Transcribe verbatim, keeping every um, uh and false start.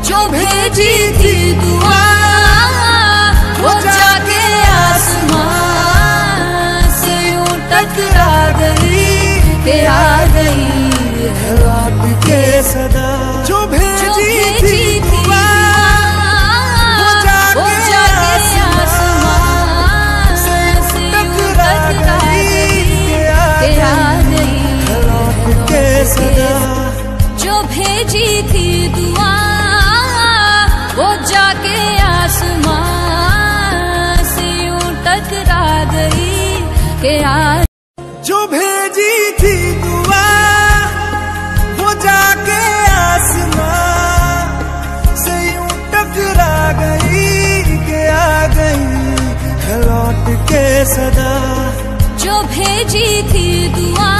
जो भेजी थी दुआ वो जाके आसमां से यूं टकरा गई के आ गई है लौट के सदा। जो भेजी थी दुआ वो जाके आसमां से टकरा गई के आ गई है लौट के सदा। जो भेजी थी दुआ वो जाके आसमां से यूं टकरा गई के आ। जो भेजी थी दुआ वो जाके आसमां से यूं टकरा गई के आ गई है लौट के सदा। जो भेजी थी दुआ